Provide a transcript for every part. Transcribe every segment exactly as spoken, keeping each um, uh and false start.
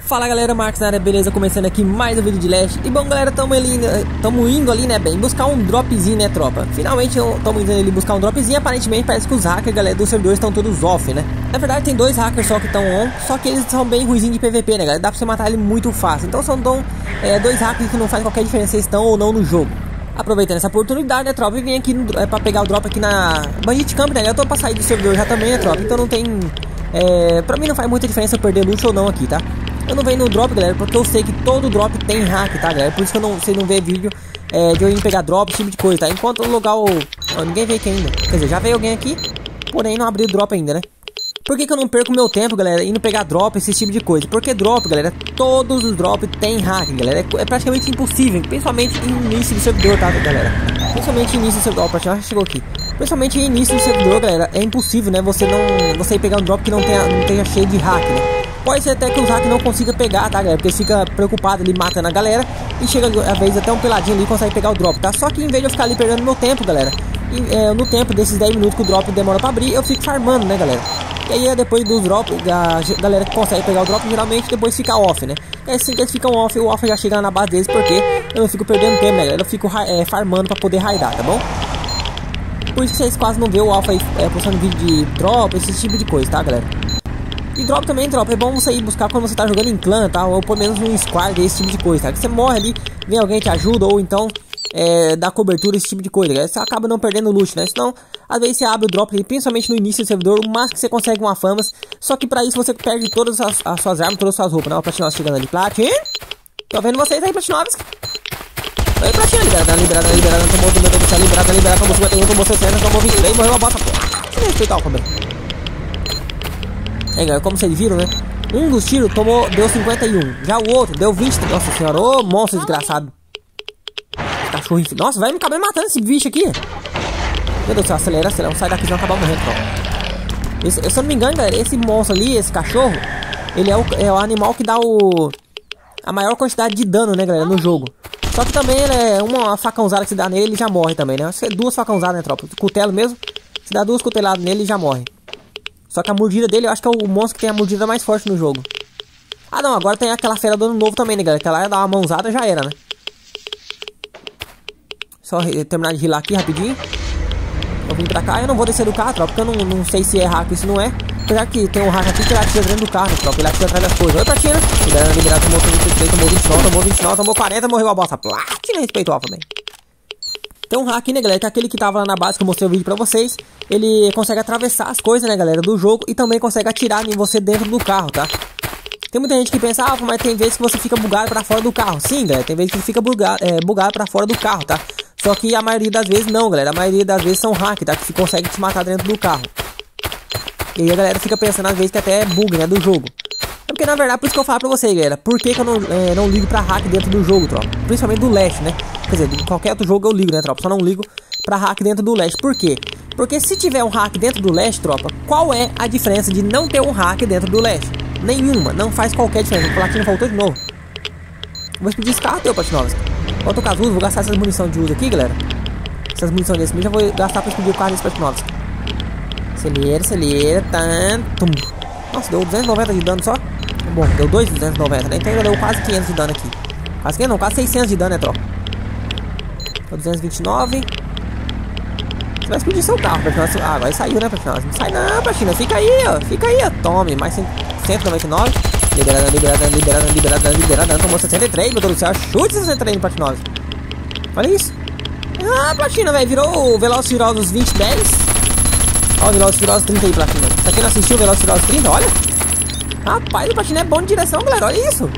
Fala galera, Marcos na área, beleza? Começando aqui mais um vídeo de Last. E bom galera, tamo, ali, tamo indo ali, né, bem, buscar um dropzinho, né, tropa. Finalmente tamo indo ali buscar um dropzinho. Aparentemente parece que os hackers, galera, dos servidores estão todos off, né. Na verdade tem dois hackers só que estão on. Só que eles são bem ruizinhos de P V P, né, galera. Dá pra você matar ele muito fácil. Então são tão, é, dois hackers que não faz qualquer diferença se estão ou não no jogo. Aproveitando essa oportunidade, né, tropa, e vim aqui no, é, pra pegar o drop aqui na Bandit Camp, né. Eu tô pra sair do servidor já também, né, tropa. Então não tem... É, pra mim não faz muita diferença eu perder loot ou não aqui, tá? Eu não venho no drop, galera, porque eu sei que todo drop tem hack, tá, galera? Por isso que eu não, você não vê vídeo é, de eu ir pegar drop, esse tipo de coisa, tá? Enquanto o lugar... Oh, ninguém veio aqui ainda. Quer dizer, já veio alguém aqui, porém não abriu o drop ainda, né? Por que que eu não perco meu tempo, galera, indo pegar drop, esse tipo de coisa? Porque drop, galera, todos os drops tem hack, galera. É, é praticamente impossível, principalmente no início do servidor, tá, galera? Principalmente no início do servidor. Ó, praticamente chegou aqui. Principalmente no início do servidor, galera, é impossível, né? Você não... Você ir pegar um drop que não tenha, não tenha cheio de hack, né? Pode ser até que os hackers não consiga pegar, tá, galera? Porque fica preocupado ali, matando a galera. E chega, às vezes, até um peladinho ali consegue pegar o drop, tá? Só que em vez de eu ficar ali perdendo meu tempo, galera, e, é, no tempo desses dez minutos que o drop demora pra abrir, eu fico farmando, né, galera? E aí, depois do drop, a galera que consegue pegar o drop, geralmente, depois fica off, né? E assim que eles ficam off, o off já chega na base deles, porque eu não fico perdendo tempo, né, galera? Eu fico é, farmando pra poder raidar, tá bom? Por isso que vocês quase não vê o Alpha aí é, postando vídeo de drop, esse tipo de coisa, tá, galera? E drop também, drop, é bom você ir buscar quando você tá jogando em clã, tá? Ou pelo menos num squad, esse tipo de coisa, tá? Que você morre ali, vem alguém te ajuda, ou então é, dá cobertura, esse tipo de coisa, galera. Você acaba não perdendo loot, né? Senão, às vezes você abre o drop ali, principalmente no início do servidor, o máximo que você consegue uma famas. Só que pra isso você perde todas as, as suas armas, todas as suas roupas, né? O Platinovs chegando ali, Platin. Tô vendo vocês aí, Platinovs. Oi, Platin, liberada, liberada, liberada, tomou, tomou, tomou, tomou, liberada, liberada, tomou cinquenta e um, tomou sessenta, tomou vinte e três, morreu a bosta. Deixa eu respeitar o cabelo. Aí, galera, como vocês viram, né? Um dos tiros tomou, deu cinquenta e um. Já o outro deu vinte. Nossa senhora, ô monstro desgraçado. Cachorro infinito. Nossa, vai me acabar matando esse bicho aqui. Meu Deus do céu, acelera, acelera. Vamos sair daqui, senão acabar morrendo, então. Esse, se eu não me engano, galera, esse monstro ali, esse cachorro, ele é o, é o animal que dá o... a maior quantidade de dano, né, galera, no jogo. Só que também ele é uma facãozada que se dá nele, ele já morre também, né? Acho que é duas facãozadas, né, tropa? Cutelo mesmo. Se dá duas cuteladas nele, ele já morre. Só que a mordida dele, eu acho que é o monstro que tem a mordida mais forte no jogo. Ah, não, agora tem aquela fera do ano novo também, né, galera? Que ela ia dar uma mãozada, já era, né? Só terminar de rilar aqui rapidinho. Eu vim pra cá, eu não vou descer do carro, tropa, porque eu não, não sei se é hack ou se não é. Apesar que tem um hack aqui que ele atira dentro do carro, tropa, ele atira atrás das coisas. Oi, Platina, liberando, liberando, tomou vinte e três, tomou vinte e nove, tomou vinte e nove, tomou quarenta, morreu a bosta. Platina, respeitou o também. Tem um hack, né, galera, que é aquele que tava lá na base que eu mostrei o vídeo pra vocês. Ele consegue atravessar as coisas, né, galera, do jogo. E também consegue atirar em você dentro do carro, tá? Tem muita gente que pensa, ah, mas tem vezes que você fica bugado pra fora do carro. Sim, galera, tem vezes que fica bugado, é, bugado pra fora do carro, tá? Só que a maioria das vezes não, galera. A maioria das vezes são hack, tá? Que consegue te matar dentro do carro. E aí a galera fica pensando às vezes que até é bug, né, do jogo. É porque na verdade, por isso que eu falo pra vocês, galera. Por que que eu não, é, não ligo pra hack dentro do jogo, tropa? Principalmente do Last, né? Quer dizer, de qualquer outro jogo eu ligo, né, tropa? Só não ligo pra hack dentro do Last. Por quê? Porque se tiver um hack dentro do Last, tropa, qual é a diferença de não ter um hack dentro do Last? Nenhuma, não faz qualquer diferença. O Platina voltou de novo. Vou explodir esse carro teu, Platinovs. Volta o casulo, vou gastar essas munições de uso aqui, galera. Essas munições desse já vou gastar pra explodir o carro desse Platinovs. Acelera, acelera, tanto. Nossa, deu duzentos e noventa de dano só. Bom, deu dois duzentos e noventa, né? Então ainda deu quase quinhentos de dano aqui. Quase quinhentos não, quase seiscentos de dano, né, tropa? Deu duzentos e vinte e nove. Você vai explodir seu carro, Platina. Ah, agora saiu, né, Platina? Não sai não, Platina. Fica aí, ó. Fica aí, ó. Tome. Mais cento e noventa e nove. Liberada, liberada, liberada, liberada, liberada. Tomou sessenta e três, meu Deus do céu. Chute sessenta e três no Platina. Olha isso. Ah, Platina, velho. Virou o Velociraptor vinte e dez. Olha o Velociraptor trinta aí, Platina. Pra quem não assistiu o Velociraptor trinta, olha. Rapaz, o Platina é bom de direção, galera. Olha isso.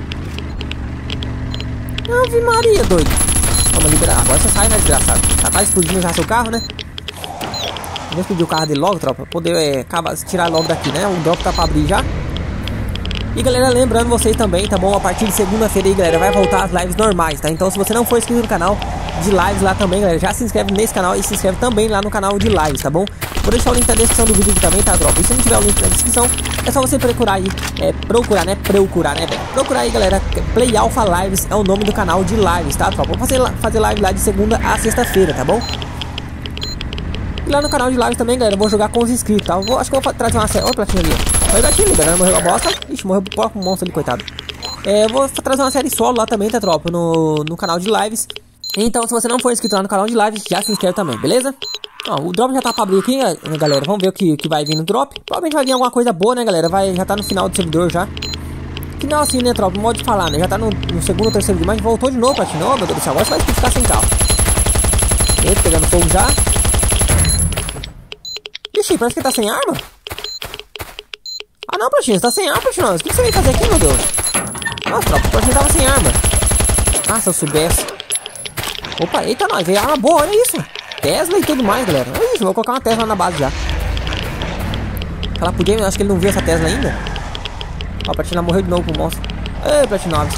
Ave Maria, doido. Vamos liberar. Agora você sai, né, desgraçado? Já tá explodindo já seu carro, né? Vamos explodir o carro dele logo, tropa. Pra poder é, acabar, tirar logo daqui, né? O drop tá pra abrir já. E galera, lembrando vocês também, tá bom? A partir de segunda-feira aí, galera, vai voltar as lives normais, tá? Então se você não for inscrito no canal de lives lá também, galera, já se inscreve nesse canal e se inscreve também lá no canal de lives, tá bom? Vou deixar o link na descrição do vídeo aqui também, tá, drop? E se não tiver o link na descrição, é só você procurar aí, é, procurar, né? Procurar, né, velho? Procurar aí, galera, Play Alpha Lives é o nome do canal de lives, tá, tropa? Vou fazer, fazer live lá de segunda a sexta-feira, tá bom? E lá no canal de lives também, galera, eu vou jogar com os inscritos, tá? Eu vou, acho que eu vou trazer uma série. Olha o Platina ali. Olha o gatinho ali, galera. Morreu a bosta. Ixi, morreu o próprio monstro ali, coitado. É, eu vou trazer uma série solo lá também, tá, tropa? No, no canal de lives. Então, se você não for inscrito lá no canal de lives, já se inscreve também, beleza? Ó, o drop já tá pra abrir aqui, né, galera? Vamos ver o que, que vai vir no drop. Provavelmente vai vir alguma coisa boa, né, galera? Vai, já tá no final do servidor já. Final assim, né, tropa? Modo de falar, né? Já tá no, no segundo ou terceiro dia, mas voltou de novo, Platina. Oh, meu Deus do céu, agora você vai ficar sem carro. Eita, pegando fogo já. Ixi, parece que ele tá sem arma. Ah, não, Platina, você tá sem arma, Platina. O que você veio fazer aqui, meu Deus? Nossa, tropa, o Platina tava sem arma. Ah, se eu soubesse. Opa, eita, nós, veio arma boa, olha isso. Tesla e tudo mais, galera. Olha isso, vou colocar uma Tesla na base já. Ela podia, eu acho que ele não viu essa Tesla ainda. Ó, o Platina morreu de novo pro monstro. Ei, Platinoves.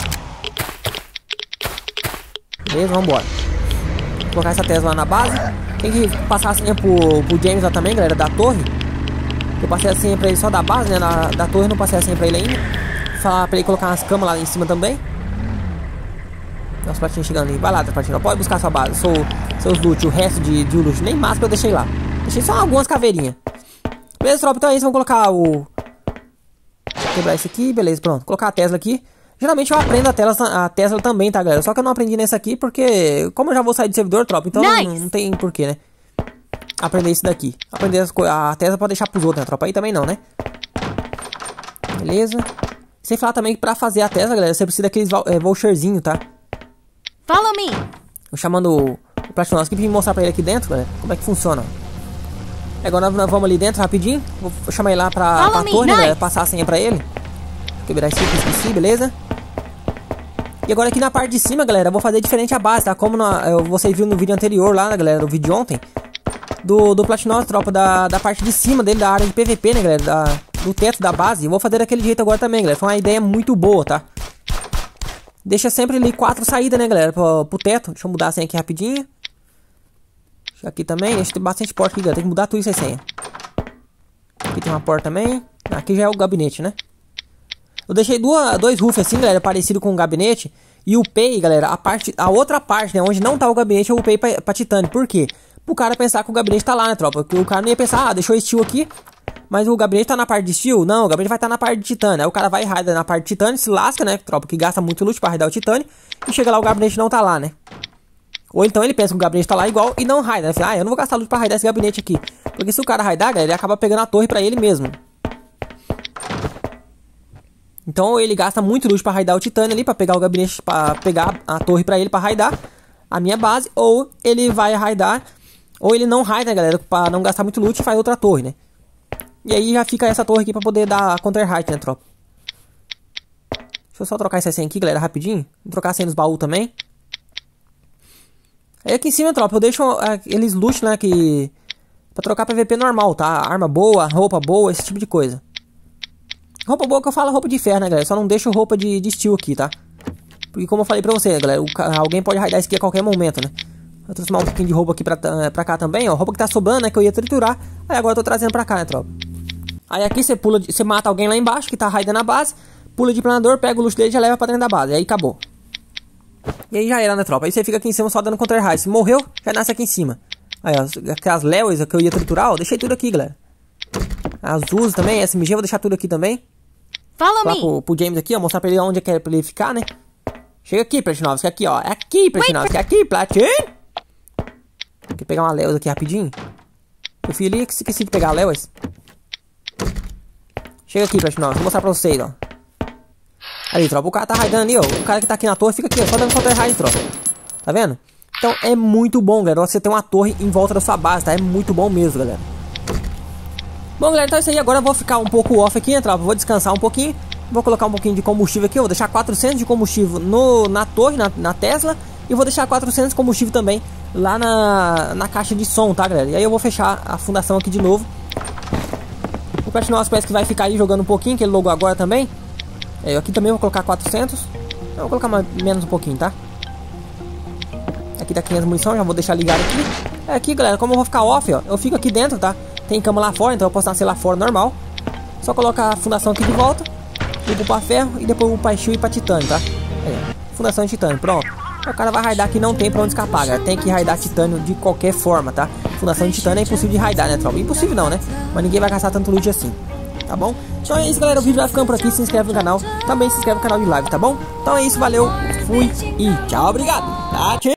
Beleza, vambora. Vou colocar essa Tesla lá na base. Tem que passar a senha pro, pro James lá também, galera, da torre. Eu passei a senha pra ele só da base, né? Na, da torre não passei a senha pra ele ainda. Falar pra ele colocar umas camas lá em cima também. Nossa, Platina chegando ali. Vai lá, Platina. Pode buscar sua base. Sou, seus loot, o resto de, de loot. Nem máscara eu deixei lá. Deixei só algumas caveirinhas. Beleza, tropa? Então é isso. Vamos colocar o... Quebrar esse aqui. Beleza, pronto. Colocar a Tesla aqui. Geralmente eu aprendo a Tesla, a Tesla também, tá, galera? Só que eu não aprendi nesse aqui porque... Como eu já vou sair do servidor, tropa, então nice. não, não tem porquê, né? Aprender isso daqui. Aprender as coisas. A Tesla pode deixar pros outros, né, tropa? Aí também não, né? Beleza. Sem falar também que pra fazer a Tesla, galera, você precisa daqueles é, voucherzinho, tá? Follow me. Tô chamando o Platinoves aqui pra me mostrar pra ele aqui dentro, galera, como é que funciona. Agora nós vamos ali dentro rapidinho. Vou chamar ele lá pra, pra torre, nice. Galera, passar a senha pra ele. Quebrar esse aqui, esqueci, beleza? E agora aqui na parte de cima, galera, eu vou fazer diferente a base, tá? Como na, eu, você viu no vídeo anterior lá, galera, no vídeo de ontem. Do, do Platinoves, tropa, da, da parte de cima dele, da área de P V P, né, galera? Da, do teto da base. Eu vou fazer daquele jeito agora também, galera. Foi uma ideia muito boa, tá? Deixa sempre ali quatro saídas, né, galera, pro, pro teto. Deixa eu mudar a senha aqui rapidinho. Deixa aqui também. Deixa tem bastante porta aqui, galera. Tem que mudar tudo isso aí, senha. Aqui tem uma porta também. Aqui já é o gabinete, né? Eu deixei duas, dois roofs assim, galera, parecido com o gabinete. E upei, galera, a parte, a outra parte, né, onde não tá o gabinete, eu upei pra, pra titânio. Por quê? Pro cara pensar que o gabinete tá lá, né, tropa? Porque o cara não ia pensar, ah, deixou o steel aqui, mas o gabinete tá na parte de steel. Não, o gabinete vai estar tá na parte de titânio. Aí o cara vai e raida na parte de titânio, se lasca, né, tropa, que gasta muito loot pra raidar o titânio. E chega lá, o gabinete não tá lá, né? Ou então ele pensa que o gabinete tá lá igual e não raida, né? Ah, eu não vou gastar loot pra raidar esse gabinete aqui. Porque se o cara raidar, galera, ele acaba pegando a torre pra ele mesmo. Então ele gasta muito loot pra raidar o titânio ali, pra pegar o gabinete, pra pegar a torre pra ele, pra raidar a minha base. Ou ele vai raidar, ou ele não raida, galera, pra não gastar muito loot e faz outra torre, né? E aí já fica essa torre aqui pra poder dar counter-hide, né, tropa? Deixa eu só trocar essa senha aqui, galera, rapidinho. Vou trocar a senha dos baús também. Aí aqui em cima, tropa, eu deixo aqueles loot, né, que... Pra trocar P V P normal, tá? Arma boa, roupa boa, esse tipo de coisa. Roupa boa que eu falo roupa de ferro, né, galera? Só não deixo roupa de, de steel aqui, tá? Porque como eu falei pra você, galera, o, alguém pode raidar isso aqui a qualquer momento, né? Eu trouxe mais um pouquinho de roupa aqui pra, pra cá também, ó. Roupa que tá sobrando, né, que eu ia triturar. Aí agora eu tô trazendo pra cá, né, tropa? Aí aqui você pula, você mata alguém lá embaixo que tá raidando a base. Pula de planador, pega o luxo dele e já leva pra dentro da base. Aí acabou. E aí já era, né, tropa? Aí você fica aqui em cima só dando counter-hide. Se morreu, já nasce aqui em cima. Aí, ó, aquelas Lewis que eu ia triturar, ó. Deixei tudo aqui, galera. As Uzi também, S M G, vou deixar tudo aqui também. Follow me. Pro, pro James aqui, ó, mostrar pra ele onde é que é pra ele ficar, né? Chega aqui, Platinoves, que é aqui, ó. É aqui, Platinoves, que é aqui, Platin. Quer pegar uma Lewis aqui rapidinho? Eu fui ali que esqueci de pegar a Lewis. Chega aqui, Platinoves, vou mostrar pra vocês, ó. Ali, tropa, o cara tá raidando ali, ó. O cara que tá aqui na torre fica aqui, ó, só dando counter-hide, tropa. Tá vendo? Então é muito bom, galera, você ter uma torre em volta da sua base, tá? É muito bom mesmo, galera. Bom, galera, então é isso aí. Agora eu vou ficar um pouco off aqui, né, tropa? Vou descansar um pouquinho. Vou colocar um pouquinho de combustível aqui. Eu vou deixar quatrocentos de combustível no, na torre, na, na Tesla. E vou deixar quatrocentos de combustível também lá na, na caixa de som, tá, galera? E aí eu vou fechar a fundação aqui de novo. O Platinoves parece que vai ficar aí jogando um pouquinho, que ele logou agora também. Eu aqui também vou colocar quatrocentos. Eu vou colocar mais, menos um pouquinho, tá? Aqui tá quinhentos munição, já vou deixar ligado aqui. É aqui, galera, como eu vou ficar off, ó, eu fico aqui dentro, tá? Tem cama lá fora, então eu posso nascer lá fora normal. Só colocar a fundação aqui de volta. Ir pra ferro e depois pra steel e pra titânio, tá? Aí, fundação de titânio, pronto. O cara vai raidar que não tem pra onde escapar, galera. Tem que raidar titânio de qualquer forma, tá? Fundação de titânio é impossível de raidar, né, tropa? Impossível não, né? Mas ninguém vai gastar tanto loot assim. tá bom? Então é isso, galera, o vídeo vai ficando por aqui, se inscreve no canal, também se inscreve no canal de live, tá bom? Então é isso, valeu, fui e tchau, obrigado, tá?